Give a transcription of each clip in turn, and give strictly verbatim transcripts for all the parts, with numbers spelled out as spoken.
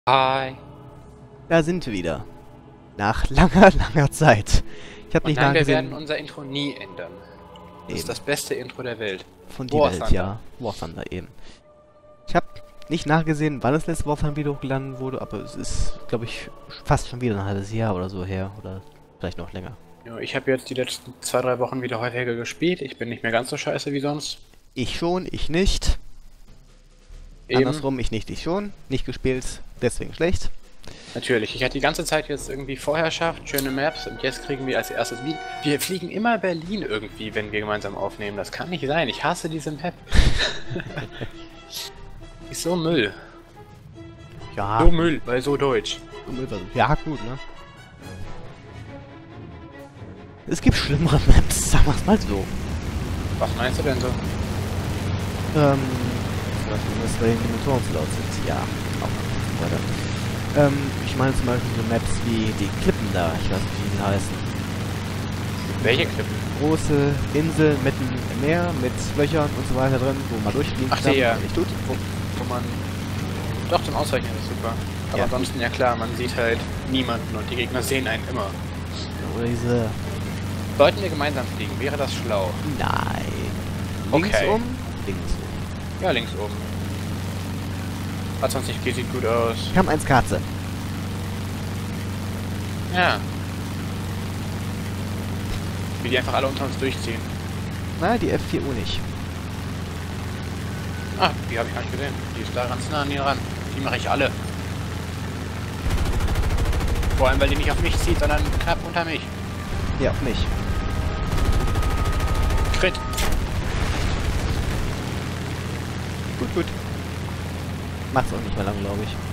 Hi. Da sind wir wieder. Nach langer, langer Zeit. Ich habe nicht Nein, wir nachgesehen. werden unser Intro nie ändern. Das Eben. ist das beste Intro der Welt. Von die War Welt, Thunder. ja. War Thunder eben. Ich habe nicht nachgesehen, wann das letzte War Thunder Video hochgeladen wurde, aber es ist, glaube ich, fast schon wieder ein halbes Jahr oder so her. Oder vielleicht noch länger. Ja, ich habe jetzt die letzten zwei, drei Wochen wieder häufiger gespielt. Ich bin nicht mehr ganz so scheiße wie sonst. Ich schon, ich nicht. Eben. Andersrum, ich nicht, ich schon. Nicht gespielt, deswegen schlecht. Natürlich. Ich hatte die ganze Zeit jetzt irgendwie Vorherrschaft, schöne Maps und jetzt kriegen wir als erstes Wien. Wir fliegen immer Berlin irgendwie, wenn wir gemeinsam aufnehmen. Das kann nicht sein. Ich hasse diese Map. Ist so Müll. Ja. So Müll, weil so deutsch. Ja, gut, ne? Es gibt schlimmere Maps, sagen wir's mal so. Was meinst du denn so? Ähm, zum Beispiel, dass bei den Motoren zu laut sind. Ja, auch und so weiter. Ähm, ich meine zum Beispiel so Maps wie die Klippen da, ich weiß nicht, wie die heißen. Welche Klippen? Große Insel mitten im Meer mit Löchern und so weiter drin, wo man durchfliegen Ach, kann, die, ja. aber nicht tut. Wo, wo man... Doch, zum Ausweichen ist super. Aber Ja. ansonsten, ja klar, man sieht halt niemanden und die Gegner sehen einen immer. Oder diese... Sollten wir gemeinsam fliegen, wäre das schlau. Nein. Links Okay. um, links um. Ja, links oben. A zwanzig G sieht gut aus. Ich habe eins Katze. Ja. Wie die einfach alle unter uns durchziehen. Na, die F vier U nicht. Ah, die habe ich gar nicht gesehen. Die ist da ganz nah an ihr ran. Die mache ich alle. Vor allem, weil die nicht auf mich zieht, sondern knapp unter mich. Ja, auf mich. Crit. Gut, gut. Macht's auch nicht mehr lang, glaube ich.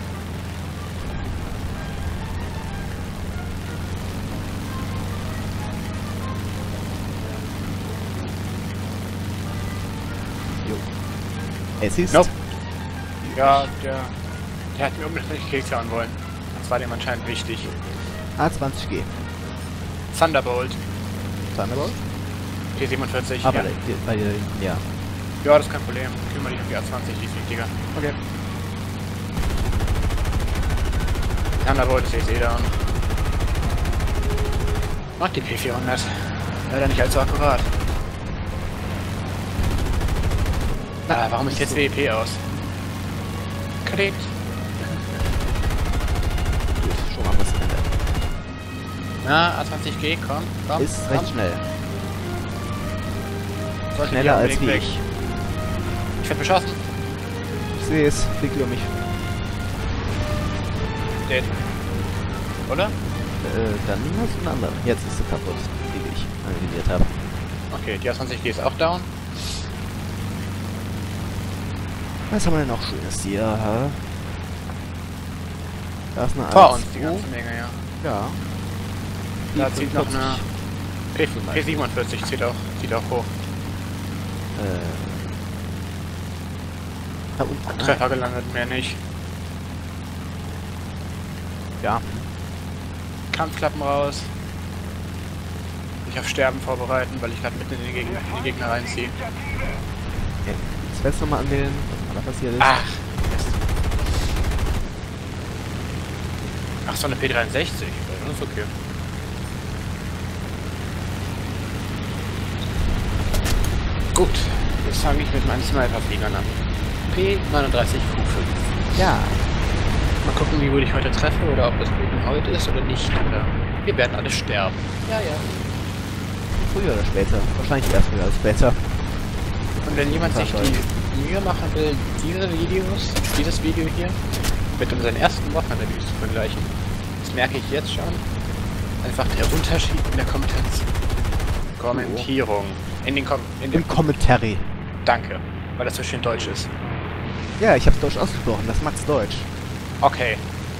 Jo. Es ist... Nope. Ja, der, der hat mir unbedingt Kekse an wollen. Das war dem anscheinend wichtig. A zwanzig G. Thunderbolt. Thunderbolt? T siebenundvierzig. Aber ja. ja. bei dir, ja. Ja, das ist kein Problem. Kümmere dich um die A zwanzig, die ist wichtiger. Okay. Thunderbolt ist jetzt eh down. Mag die P vierhundert. Leider nicht allzu akkurat. Ah, warum ist jetzt W E P aus? Klickt. Gut, schon mal was Ende. Na, A zwanzig G, komm, komm. Ist komm. recht schnell. Sollte Schneller die als unbedingt wie weg. ich. Ich werde beschossen. Ich sehe es, fliegt über mich. Dead. Oder? Äh, dann hast du einen anderen. Jetzt ist sie kaputt, die ich analysiert habe. Okay, die A zwanzig G ist auch down. Was haben wir denn noch Schönes hier? Hä? Da ist eine Vor A uns die zwei. ganze Menge, ja. Ja. Da Die zieht noch eine fünfundvierzig. P siebenundvierzig, zieht auch, zieht auch hoch. Äh. Da unten. Treffer gelandet, mehr nicht. Ja. Kampfklappen raus. Sich auf Sterben vorbereiten, weil ich gerade mitten in die, Gegner, in die Gegner reinziehe. Okay. Jetzt werde ich nochmal anwählen, was mal da passiert ist. Ach. Mist. Ach, so eine P dreiundsechzig. Das ist okay. Gut. Jetzt fange ich mit meinen Sniper-Fliegern an. P neununddreißig Q fünf. Ja. Mal gucken, wie gut ich heute treffe oder ob das Glück heute ist oder nicht. Oder wir werden alle sterben. Ja, ja. Früher oder später. Wahrscheinlich erst früher als später. Und wenn jemand sich Wahrscheinlich. die Mühe machen will, diese Videos, dieses Video hier, mit unseren ersten Waffen-Reviews zu vergleichen, das merke ich jetzt schon. Einfach der Unterschied in der Kompetenz. Kommentierung. In den Kom in dem Im Commentary. Danke, weil das so schön deutsch ist. Ja, ich hab's Deutsch ausgesprochen. Das macht's Deutsch. Okay.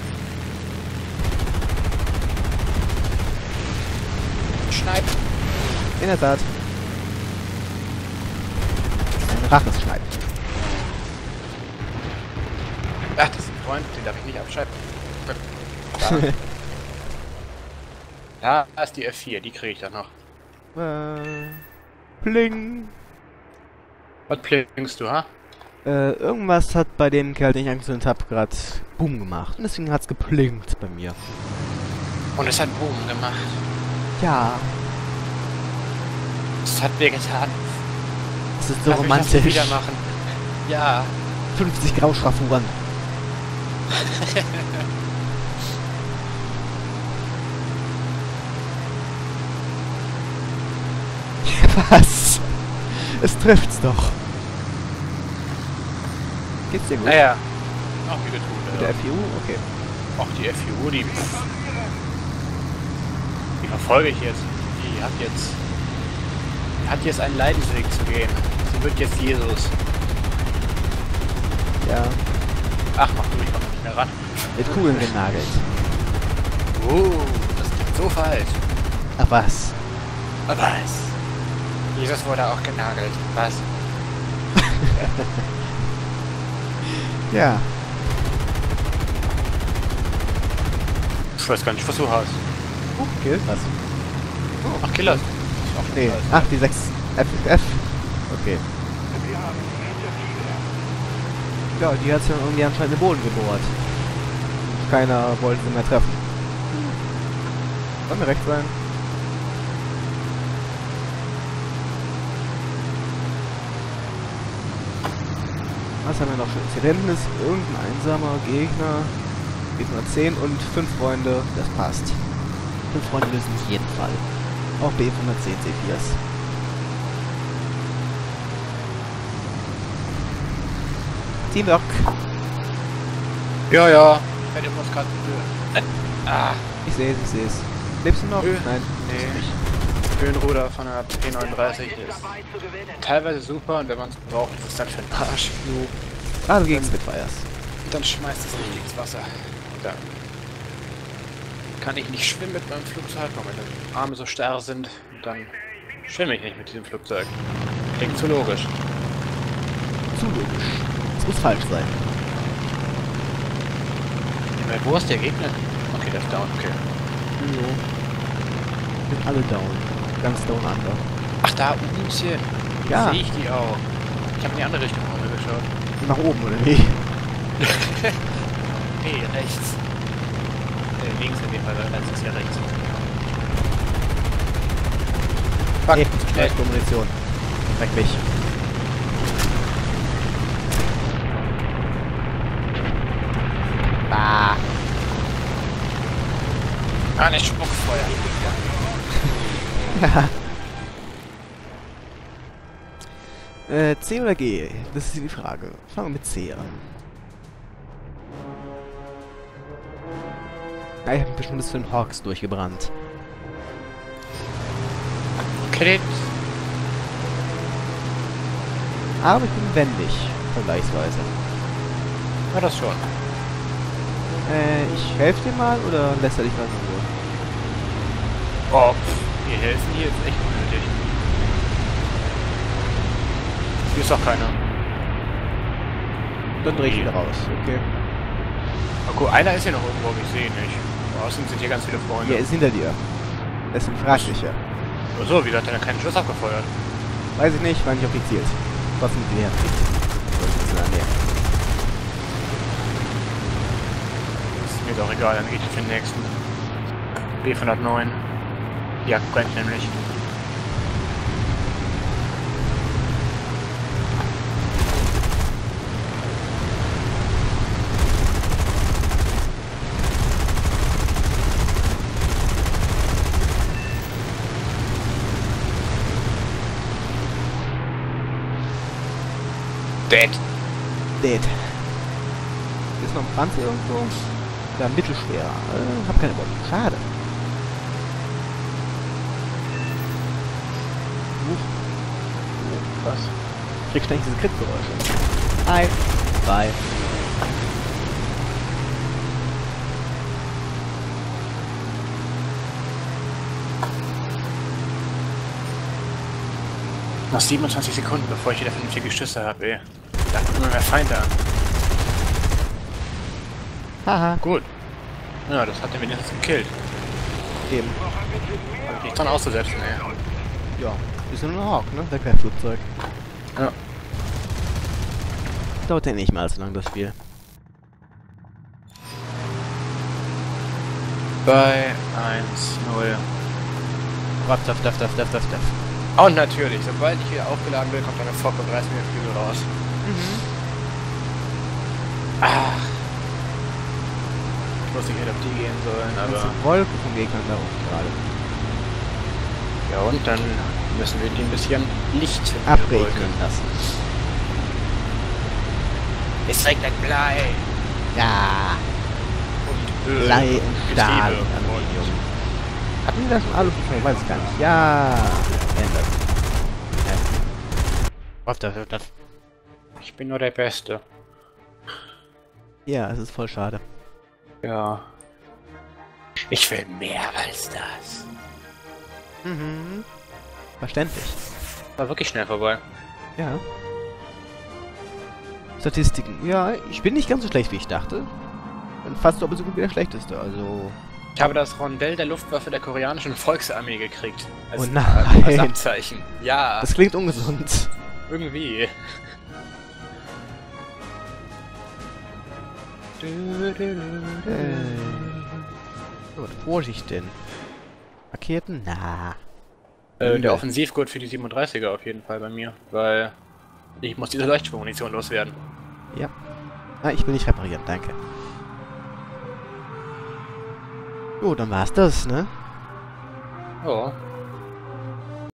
Schneid. In der Tat. Ein Rachesschneid. Ach, das ist ein Freund, den darf ich nicht abschreiben. Da. Da ist die F vier, die kriege ich dann noch. Äh, pling. Was plingst du, ha? Äh, irgendwas hat bei dem Kerl, den ich angezündet habe, gerade Boom gemacht. Und deswegen hat's geblinkt bei mir. Und es hat Boom gemacht. Ja. Es hat mir getan. Das ist so Darf ich das romantisch. wieder machen? Ja. fünfzig Grauschraffuren. Was? Es trifft's doch. Geht's dir gut? Naja. Ach, wie getan. Mit der F I U? Okay. Ach, die F I U, die... Die verfolge ich jetzt. Die hat jetzt... Die hat jetzt einen Leidensweg zu gehen. Sie wird jetzt Jesus. Ja. Ach, mach du, ich komm nicht mehr ran. Mit Kugeln genagelt. Oh, das klingt so falsch. Ach was? Aber was? Jesus wurde auch genagelt. Was? Ja. Ich weiß gar nicht, was du hast. Oh, Kill. Was? Oh, ach, Killer. Ach, Nee. Ach, die sechs F F. Okay. Ja, die hat ja irgendwie anscheinend den Boden gebohrt. Keiner wollte sie mehr treffen. Soll mir recht sein. Was haben wir noch schön? Hier hinten ist irgendein einsamer Gegner. Gegner zehn und fünf Freunde. Das passt. fünf Freunde lösen es jeden Fall. Auch B hundertzehn C viers. Teamwork. Ja, ja. Ich werde irgendwas gerade... Äh, ah. Ich sehe es, ich sehe es. Lebst du noch? Nö. Nein. Nee. Höhenruder von der P neununddreißig ist teilweise super und wenn man es braucht, ist es dann für den Arsch. So. Gerade gegen Spitfires. Und dann schmeißt es nicht ins Wasser. Dann kann ich nicht schwimmen mit meinem Flugzeug, weil meine Arme so starr sind. Und dann schwimme ich nicht mit diesem Flugzeug. Klingt zu logisch. Zu logisch. Das muss falsch sein. Ja, wo ist der Gegner? Okay, der ist down, okay. Jo. Sind alle down. Ganz down under. Ach, da oben ist hier. Ja. Sehe ich die auch. Ich habe in die andere Richtung runtergeschaut. Nach oben, oder wie? Nee, rechts. Äh, links in dem Fall, das ist ja rechts. Fuck. Nee, Schnell. falsche Munition. Weg mich. Ah. Ah, nicht Spuckfeuer. äh, C oder G? Das ist die Frage. Fangen wir mit C an. Ah, ich habe bestimmt das für den Hawks durchgebrannt. Kredit. Aber ich bin wendig, vergleichsweise. Ja, das schon. Äh, ich helfe dir mal oder lässt er dich mal so? Oh, die helfen hier ist echt unnötig. Hier ist doch keiner. Dann dreh ich wieder raus, okay. Oh, guck, einer ist hier noch irgendwo, aber ich sehe ihn nicht. Außen sind hier ganz viele Freunde. Er ist hinter dir. Deswegen frag ich ja. Ach so, wieso hat er keinen Schuss abgefeuert? Weiß ich nicht, war nicht auf dich zielt. Was sind die her? Ist mir doch egal, dann gehe ich für den nächsten. B hundertneun. Ja, brennt nämlich. Dead. Dead. Ist noch ein Panzer irgendwo? Ja, mittelschwer. Äh, hab keine Body. Schade. Huch. Was? Kriegst ständig diese Crit-Geräusche. Hi. Bye. Noch siebenundzwanzig Sekunden, bevor ich wieder vernünftige Schüsse habe, ey. Da kommen immer mehr Feinde an. Haha. Gut. Ja, das hat er wenigstens gekillt. Eben. Hab ich nichts dran auszusetzen, ey. Ja. Ist nur ein Hawk, ne? Der kein Flugzeug. Ja. dauert ja nicht mal so lang, das Spiel. Bei eins null. Daff, daff, daff, daff, daff, daff, daff. Und natürlich, sobald ich wieder aufgeladen bin, kommt eine Fock und reißt mir den Flügel raus. Mhm. Ach. Ich wusste nicht, ob die gehen sollen, Aber aber... Wolken vom Gegner da oben gerade. Ja, und dann müssen wir die ein bisschen Licht Abregnen lassen. Es regnet Blei. Ja. Und Öl. Blei und Stahl. Getriebe Und und- Hatten wir das schon alle schon? Ich weiß es gar nicht. Ja. Ändert. Was das, das? Ich bin nur der Beste. Ja, es ist voll schade. Ja. Ich will mehr als das. Mhm. Verständlich. War wirklich schnell vorbei. Ja. Statistiken. Ja, ich bin nicht ganz so schlecht, wie ich dachte. Bin fast doppelt so gut wie der Schlechteste, also... Ich habe das Rondell der Luftwaffe der koreanischen Volksarmee gekriegt. Als, Oh nein. als Abzeichen. Ja, Das klingt ungesund. irgendwie. Äh. So, Vorsicht denn. Raketen? Na. Äh, der Offensivgurt für die siebenunddreißiger auf jeden Fall bei mir, weil ich muss diese Leuchtschwungmunition loswerden. Ja. Ah, ich will nicht reparieren, danke. Jo, dann war's das, ne? Oh,